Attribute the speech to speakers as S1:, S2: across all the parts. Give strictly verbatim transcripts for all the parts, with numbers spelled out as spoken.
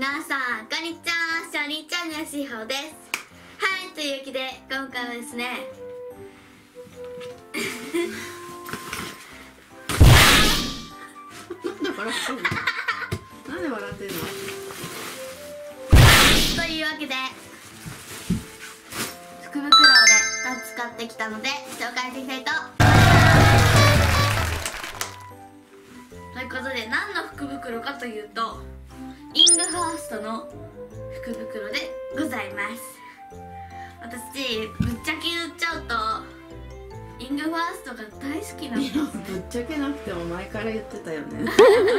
S1: 皆さんこんにちは、しょりちゃんのしほです。はい、というわけで今回はですね
S2: なんで笑ってんのなんで笑ってんの
S1: というわけで福袋をねふたつ買ってきたので紹介していきたいとということで、何の福袋かというとイングファーストの福袋でございます。私ぶっちゃけ言っちゃうとイングファーストが大好きなんですね。
S2: ぶっちゃけなくても前から言ってたよね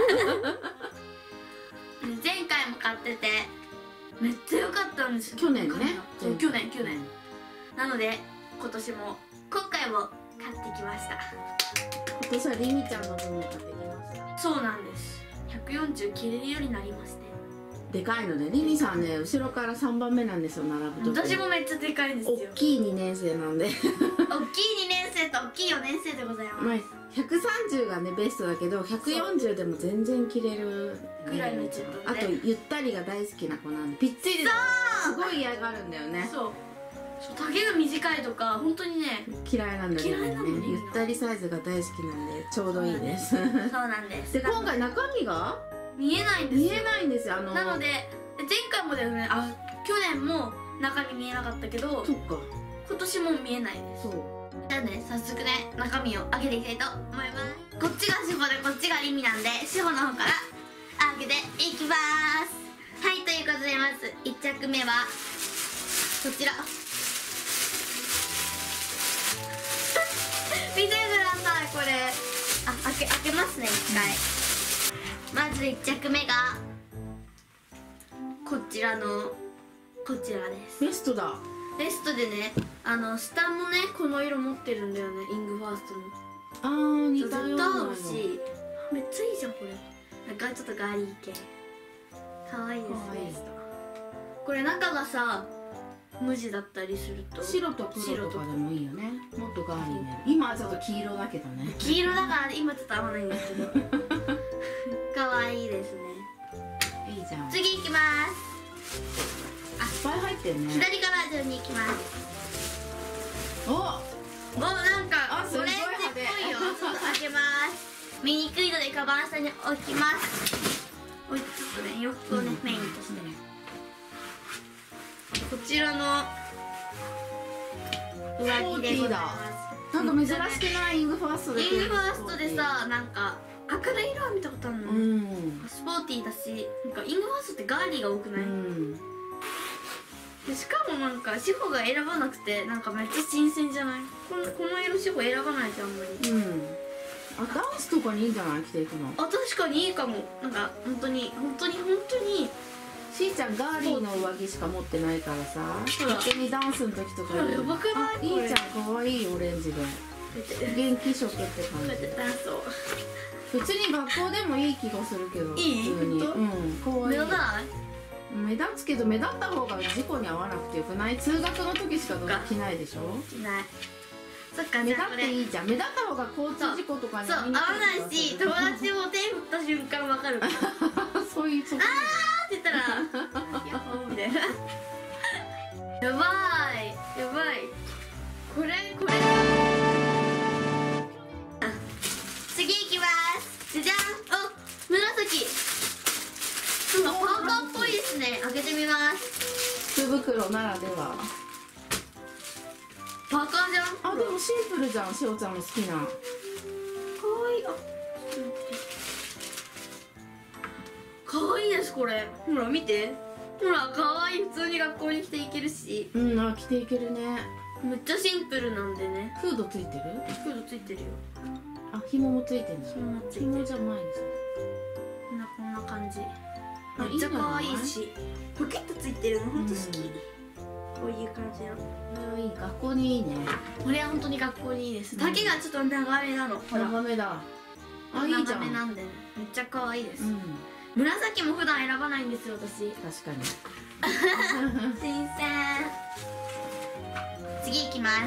S1: 前回も買っててめっちゃ良かったんですよ。
S2: 去年ね。
S1: そう、去年去年なので今年も今回も買ってきました。
S2: 今年はリミちゃんの分も買ってきました。
S1: そうなんです。ひゃくよんじゅう切れるようになりまして、
S2: でかいのでリミさんね後ろからさんばんめなんですよ、並ぶと。
S1: 私もめっちゃでかいんですよ。
S2: 大きいにねん生なんで
S1: 大きいにねん生と大きいよねん生でございます。
S2: まあひゃくさんじゅうがねベストだけどひゃくよんじゅうでも全然着れる
S1: ぐらいのちょっと
S2: あ
S1: ね。
S2: とゆったりが大好きな子なんでぴっちりですごい嫌がるんだよね。
S1: そうそう、丈が短いとか本当にね
S2: 嫌いなんだけどね、
S1: 嫌いなのに
S2: ゆったりサイズが大好きなんでちょうどいいです
S1: そうなんです。
S2: で今回中身が
S1: 見えないんですよ。
S2: 見えないんですよ。あの
S1: なので前回もだよね、あ去年も中身見えなかったけど
S2: そっか
S1: 今年も見えないです。
S2: そう
S1: じゃあね、早速ね中身を開けていきたいと思います。こっちがしほでこっちがりみなんで、しほの方から開けていきます。はい、ということでまずいっ着目はこちら見てください、これあ、開け、開けますねいっかい、うん、まずいっ着目がこちらのこちらです。
S2: ベストだ。
S1: ベストでね、あの下もねこの色持ってるんだよね、イングファーストの。
S2: あー似
S1: ずったと
S2: ようなの
S1: 合うし、めっちゃいいじゃんこれ。なんかちょっとガーリー系かわいいです
S2: 可愛い
S1: ね。これ中がさ無地だったりすると
S2: 白と黒とかでもいいよね。もっとガーリーね。今はちょっと黄色だけどね。
S1: 黄色だから今ちょっと合わないんですけどかわいいですね。
S2: いいじゃん。いっ
S1: 次いきます。
S2: ぱい入ってるね。
S1: 左から順にいきます。
S2: お
S1: お、なんか
S2: あすごい
S1: オレンジっ
S2: 派手
S1: ぽいよ。ちょっと開けます。見にくいのでカバン下に置きます。おい、ちょっとね洋服をね、
S2: うん
S1: メインとしてね、こちらの上着でございます。
S2: なんか珍しくないイングファーストで。
S1: イングファーストでさ、なんか明るい色は見たことあるの、
S2: う
S1: ね
S2: ん
S1: スポーティーだし、なんかイングファーストってガーリーが多くない、
S2: うん
S1: でしかもなんか志保が選ばなくてなんかめっちゃ新鮮じゃない？このこの色志保選ばないじゃんあんまり。
S2: うんあダンスとかにいいんじゃない着ていくの。
S1: あ、確かにいいかも。なんか本当に本当に本当に
S2: しーちゃんガーリーの上着しか持ってないからさ、
S1: そうだ
S2: 勝手にダンスの時とか
S1: これやばくない？
S2: あいいじゃん、かわいいオレンジで
S1: こうやって
S2: 元気色って
S1: こうやって
S2: 感じで。
S1: ダンスを
S2: 別に学校でもいい気がするけど。
S1: いい
S2: 普通に
S1: 本当
S2: うんかわいい。
S1: 目立たない？
S2: 目立つけど目立った方が事故に遭わなくてよくない？通学の時しか着ないでしょ。
S1: 着ない。そっか、
S2: 目立
S1: じゃあこれ
S2: っていいじゃん。目立った方が交通事故とかに
S1: そう合わ
S2: 遭いにく
S1: ないし、友達も手振った瞬間わかるから
S2: そういうそこ
S1: あーって言ったらヤッホーみたいなやばいやばい。これこれあ次いきます。じゃじゃん。あ、紫。なんかパーカーっぽいですね。開けてみます。
S2: 福袋ならでは。
S1: パーカーじゃん。
S2: あでもシンプルじゃん、しおちゃんの好きな。
S1: かわいい。あ、ちょっと待ってかわいいですこれ。ほら見て、ほらかわいい。普通に学校に着ていけるし、
S2: うんあ着ていけるね。
S1: めっちゃシンプルなんでね。
S2: フードついてる？
S1: フードついてるよ。
S2: あ紐もついてるんだ。
S1: 紐もついてる。
S2: 紐じゃないんですよ。
S1: こんなこんな感じ。
S2: あ
S1: めっちゃ可愛い
S2: いいんじゃない
S1: し、ポケットついてるの本当好き。
S2: うん
S1: こういう感じの。
S2: これはいい、学校にいいね。
S1: これは本当に学校にいいです。丈がちょっと長めなの。ほら。
S2: 長めだ。あいいじゃん。
S1: 長めなんでめっちゃ可愛いです。
S2: うん
S1: 紫も普段選ばないんですよ私。
S2: 確かに。
S1: 新鮮。次いきます。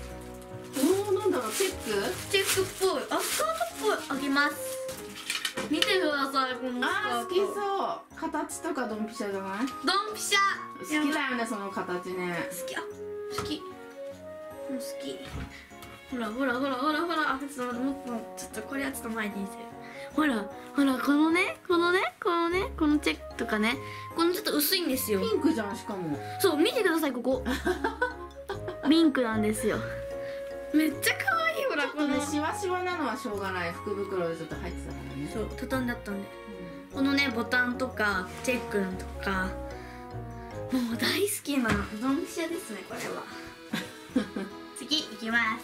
S2: おおなんだろうチェック？
S1: チェックっぽい。あ、スカートっぽい。あげます。 見てくださいこのスカート。
S2: あー好きそう。形とかドンピシャじゃない？
S1: ドンピシャ。
S2: 好きだよねその形ね。
S1: 好き、あ好き、もう好き。ほらほらほらほらほら、あちょっと待って、もっとちょっとこれはちょっと前に見せる。ほらほら、このねこのねこのねこのチェックとかね、このちょっと薄いんですよ。
S2: ピンクじゃんしかも。
S1: そう見てください、ここピンクなんですよ。めっちゃ可愛い。ほらこの
S2: ちょっとねシワシワなのはしょうがない。福袋でちょっと入ってたからね。
S1: そう畳んだったんで、このねボタンとかチェックとかもう大好きなドンピシャですねこれは。次いきます。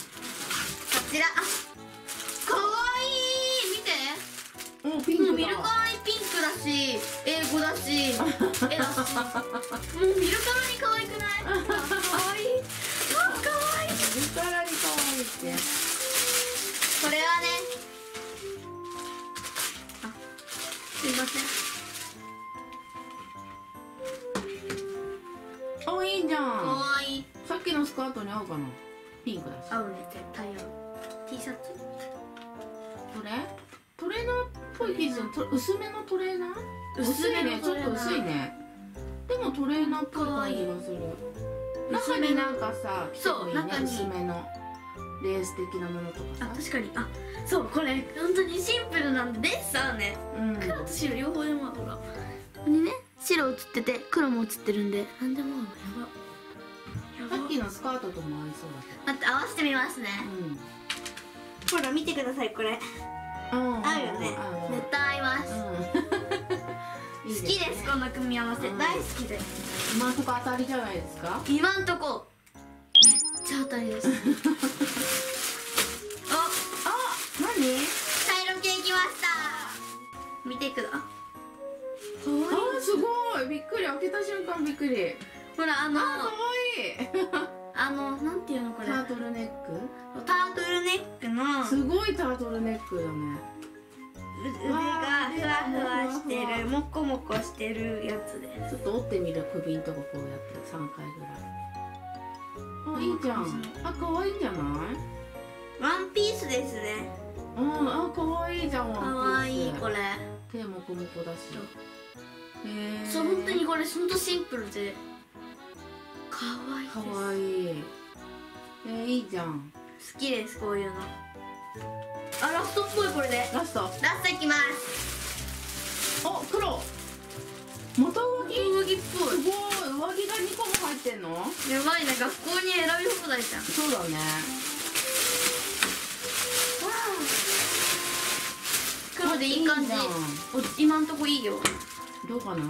S1: こちら、あ可愛い。見て、
S2: おピンクだ。
S1: もう見るからにピンクだし英語だし絵だし、もう見るからに可愛くない？可愛い。あ可愛い。
S2: 見るからに可愛いって。
S1: これはね、あすいません。
S2: あいいじゃん。
S1: 可愛い。
S2: さっきのスカートに合うかな。ピンクだし。
S1: 合うね絶対合う。T シャツ。
S2: これトレーナーっぽい生地のと薄めのトレーナー。
S1: 薄めの
S2: ね、ちょっと薄いね。でもトレーナーっぽい感じがする。
S1: 薄めの
S2: 中になんかさ、
S1: そう
S2: 着てもいいね
S1: 中に
S2: 薄めのレース的なものとか
S1: あ
S2: さ。
S1: 確かに、あそうこれ本当にシンプルなんで、レース合うね。
S2: うん。
S1: 黒と白両方でも合う。ほらここにね白映ってて黒も映ってるんでなんでも合うの。やばやば。
S2: さっきのスカートとも合いそうだけ
S1: 待って合わせてみますね。
S2: ど。
S1: ほら見てくださいこれ
S2: うん。
S1: 合うよね。絶対合います。
S2: うん。
S1: 好きですこの組み合わせ、大好きで。
S2: 今んとこ当たりじゃないですか。
S1: 今んとこめっちゃ当たりです。あ
S2: あ、何？
S1: 茶色系きました。見てください。かわいい。
S2: あ、すごい。びっくり。開けた瞬間びっくり。
S1: ほらあの
S2: あ、かわいい。
S1: あのなんていうのこれ、
S2: タートルネッ
S1: タートルネックの
S2: ク。すごいタートルネックだね。
S1: 腕がふわふわしてる、もこもこしてるやつです。
S2: ちょっと折ってみる。首んとここうやってさんかいぐらい。あ、いいじゃん。あ、可愛いんじゃない？
S1: ワンピースですね。
S2: うん、あ、可愛いじゃん。
S1: かわいいこれ。
S2: 手もこもこだし。へえ。
S1: そう本当にこれほんとシンプルでかわいいです。
S2: かわいい。えー、いいじゃん。
S1: 好きですこういうの。あラストっぽいこれで。
S2: ラスト。
S1: ラストいきます。
S2: お、黒。元上着。
S1: 上着っぽい。
S2: すごい。上着がにこも入ってんの？
S1: やばいね、学校に選び放題じゃん。
S2: そうだね。
S1: 黒でいい感じ。お今んとこいいよ。
S2: どうかな。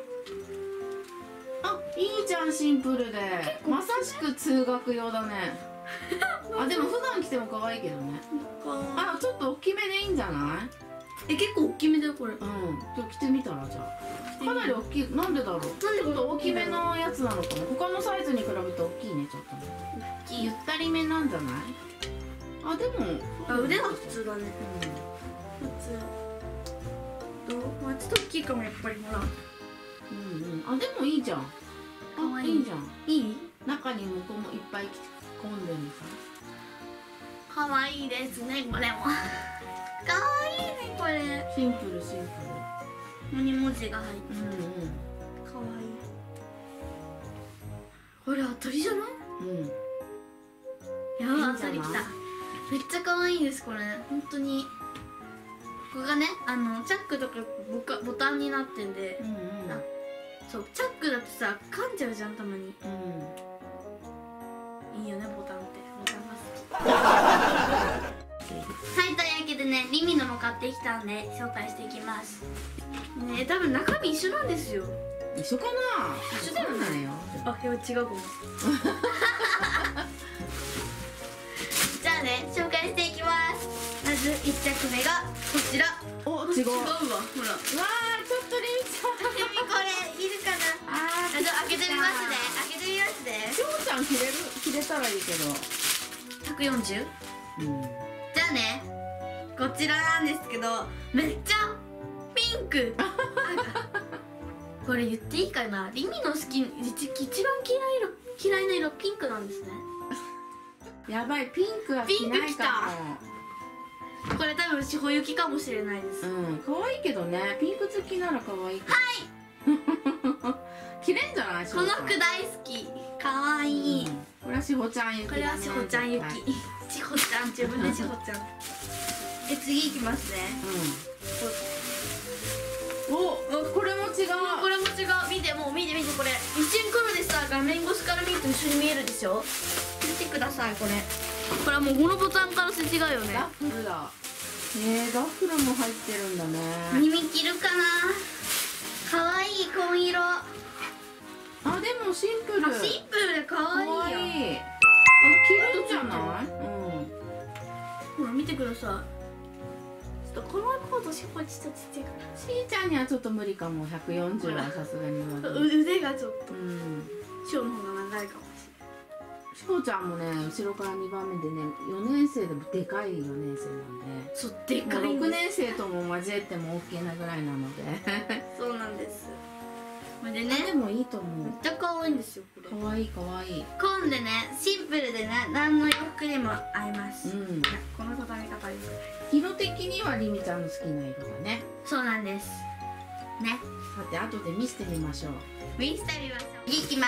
S2: あ、いいじゃん。シンプルでまさしく通学用だね。あ、でも普段着ても可愛いけどね。あ、ちょっと大きめでいいんじゃない？
S1: え、結構大きめだよこれ。
S2: うん、じゃあ着てみたら。じゃあかなり大きい。なんでだろう。
S1: なんで
S2: ちょっと大きめのやつなのかも。他のサイズに比べて大きいね。ちょっとね
S1: 大きい。
S2: ゆったりめなんじゃない？あ、でも
S1: あ、腕は普通だね。
S2: う
S1: 普通。どう？まあちょっと大きいかもやっぱりほら。
S2: んうんうん。あ、でもいいじゃん。
S1: かわいい。
S2: いいじゃん。
S1: いい？
S2: 中に向こうもいっぱい着込んでるさ。
S1: かわいいですねこれも。かわいいねこれ。
S2: シンプルシンプ
S1: ここに文字が入って
S2: ル。うん
S1: る。かわいい。これ当たりじゃない？
S2: うんうん。
S1: やばい当たりきた。めっちゃ可愛いですこれ。本当に。ここがね、あのチャックとかボカボタンになってんで、
S2: うんうん。
S1: そうチャックだとさ噛んじゃうじゃんたまに。
S2: うん。
S1: いいよねボタンって。ボタンが好き。はいというわけでね、リミノも買ってきたんで紹介していきます。ね、多分中身一緒なんですよ。
S2: 一緒かな。
S1: 一緒だよね。
S2: よ。
S1: あ、いや違うかも。じゃあね、紹介していきます。まずいっ着目がこちら。
S2: お、違う。
S1: 違うわ、ほら。
S2: わあ、ちょっとリミちゃん。
S1: リミこれいるかな。
S2: あ
S1: あ、じゃあ開けてみますね。開けてみますね。
S2: しょうちゃん着れる、着れたらいいけど。
S1: ひゃくよんじゅう。
S2: うん。
S1: じゃあね、こちらなんですけど、めっちゃピンク。これ言っていいかな。リミの好き、一一番嫌い色、嫌いな色ピンクなんですね。
S2: やばい、ピンクは着ないかも。
S1: これ多分しほゆきかもしれないです。
S2: うん可愛いけどね、ピンク好きなら可愛いけど。はい着れんじゃない？
S1: この服大好き、可愛い。
S2: これはしほちゃんゆき。
S1: これはしほちゃんゆき。しほちゃん、自分でしほちゃん。え、次いきますね。
S2: うん。お、これも違う。
S1: これも違う。見て、もう見て見て、これ一瞬黒でさ、画面越しから見ると一緒に見えるでしょ。見てください、これ。これはもうこのボタンからすれ違うよね。
S2: ダッフルだ。えー、ダッフルも入ってるんだね。
S1: 耳切るかな。可愛い紺色。
S2: あ、でもシンプル。
S1: シンプルで可愛いやん。
S2: あ、着るんじゃない？うん。
S1: ほら見てください。ちょっとこのコードしほちょっとちっちゃいから。
S2: しーちゃんにはちょっと無理かも。ひゃくよんじゅうはさすがに無理。
S1: 腕がちょっと。
S2: うん。
S1: ショーの方が長いかもし
S2: しほちゃんもね、後ろからにばんめでね、よねん生でもでかいよねん生なんで。
S1: そう、でかい。
S2: ろくねん生とも交えても OK なぐらいなので。
S1: そうなんです。これでね、
S2: でもいいと思う。
S1: めっちゃ可愛いんですよ、これ。
S2: 可愛い可愛い。
S1: 紺でね、シンプルでね、何の洋服にも合います。
S2: うん。
S1: この畳み方です。
S2: 色的にはりみちゃんの好きな色だね。
S1: そうなんです。ね。
S2: さて、後で見せてみましょう。
S1: 見せてみましょう。次いきます。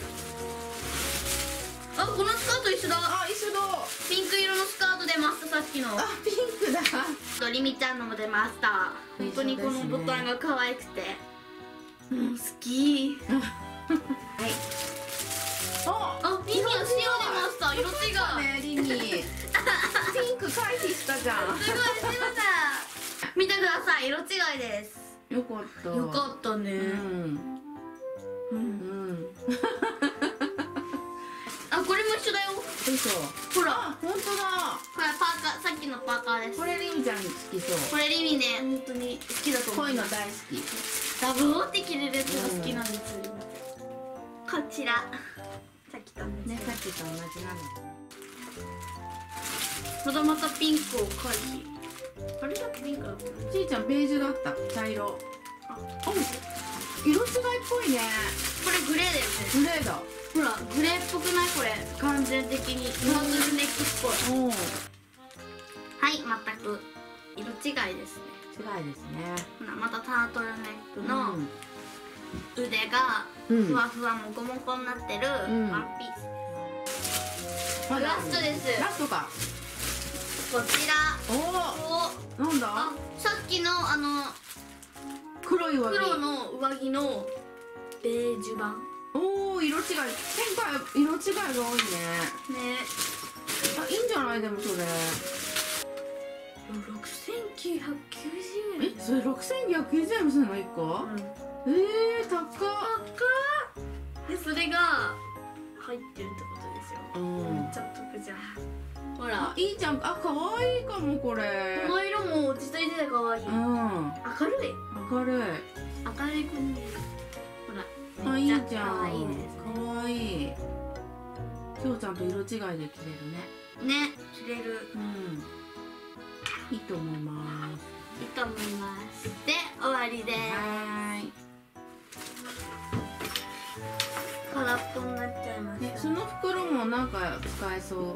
S1: あ、このスカート一緒だ。
S2: あ、一緒だ。
S1: ピンク色のスカート出ました、さっきの。
S2: あ、ピンクだ。
S1: りみちゃんのも出ました。本当にこのボタンが可愛くて。もう好き。はい。あ、リミは白出ました。色違う。
S2: ね、リミ。ピンク回避したじゃん。
S1: すごい、すみません。見てください、色違いです。
S2: よかった。
S1: よかったね。うん。
S2: うん。
S1: あ、これも一緒だよ。
S2: 嘘。
S1: ほら、
S2: 本当だ。
S1: これパーカー、さっきのパーカーです。
S2: これリミちゃん好きそう。
S1: これリミね、本当に好きだと思う。
S2: こういうの大好き。
S1: ダブーって着れるやつが好きなんです。こちら。さっきと同じ。
S2: ね、さっきと同じなの。
S1: またまたピンクを回避。あれだけピンクだった。
S2: ちーちゃんベージュだった。茶色。あ、色違いっぽいね。
S1: これグレーだよね。
S2: グレーだ。
S1: ほら、グレーっぽくないこれ。完全的にマズルネックっぽい。
S2: おお。はい、
S1: 全く色違いですね。
S2: 違いですね。
S1: ほら、またタートルネックの腕がふわふわもこもこになってるワンピース。ラストです。
S2: ラストか。
S1: こちら。
S2: おお。なんだ。
S1: あ、さっきのあの
S2: 黒い上着。
S1: 黒の上着のベージュ版。
S2: おお、色違い。今回色違いが多いね。
S1: ね。
S2: あ、いいんじゃないでもそれ。
S1: 六千九百九十円。
S2: え、それ六千九百九十円もするの一個？うん、ええー、高っ。高っ。
S1: で、それが入ってるってことですよ。うん。めっちゃ得じゃん。ほら、
S2: いいじゃん。あ、可愛いかもこれ。
S1: この色も自体で可愛い。うん。明るい。
S2: 明るい。
S1: 明るい子に。ほら。
S2: あ、いいじゃん。
S1: 可愛いですね。
S2: 可愛い。きょうちゃんと色違いで着れるね。
S1: ね、着れる。
S2: うん。いいと思います。
S1: いいと思います。で、終わりです。
S2: はい。
S1: 空っぽになっちゃいました。
S2: ね、その袋もなんか使えそう。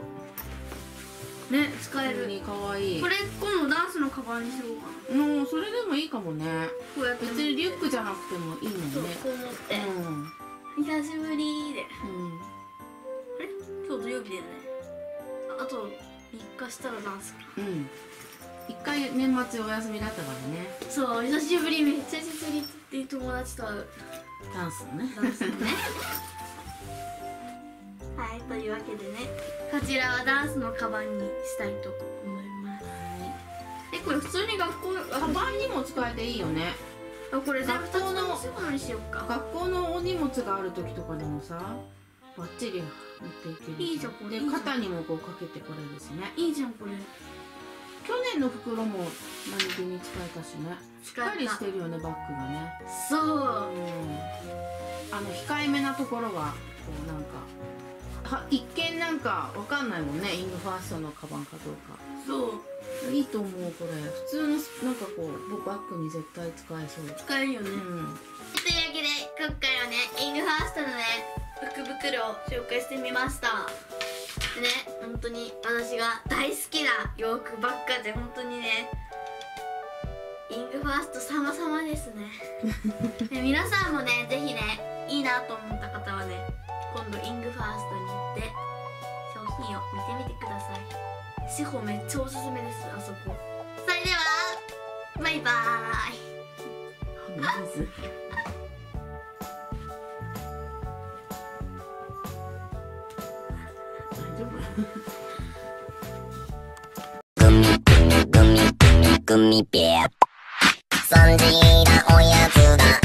S1: ね、使える。
S2: 可愛い。こ
S1: れ今度ダンスのカバンにしようかな。
S2: もうそれでもいいかもね。
S1: こうやって
S2: 別にリュックじゃなくてもいいもんね。
S1: こう持って。うん。久しぶりで。うん。あれ？今日土曜日だよね。あとみっかしたらダンスか。
S2: うん。一回年末お休みだったからね。
S1: そう、久しぶり、めっちゃ久しぶりっていう友達と会う。
S2: ダンスのね。
S1: ダンスのね。はい、というわけでね、こちらはダンスのカバンにしたいと思います。はい。え、これ普通に学校
S2: カバンにも使えていいよね。
S1: あ、これ学校の持ち物にしようか。
S2: 学校のお荷物がある時とかでもさ、バッチリ持っていける。
S1: いいじゃんこれ。
S2: で、肩にもこうかけてこれですね。
S1: いいじゃんこれ。
S2: 去年の袋も何気に使えたしね。しっかりしてるよね、バッグがね。
S1: そう、うん、
S2: あの控えめなところがこうなんかは一見なんかわかんないもんね、イングファーストのカバンかどうか。そういいと思う。これ普通のなんかこうバッグに絶対使えそう。
S1: 使えるよね、うん、というわけで今回はねイングファーストのね福袋を紹介してみました。 ね、本当に私が大好きな洋服ばっかで、本当にねイングファースト様々ですね。で皆さんもね、ぜひね、いいなと思った方はね、今度イングファーストに行って商品を見てみてください。シホめっちゃおすすめです、あそこ。それではバイバーイ。
S2: まず大丈夫？
S3: グミグミグミグミベア、そんじなおやつだ。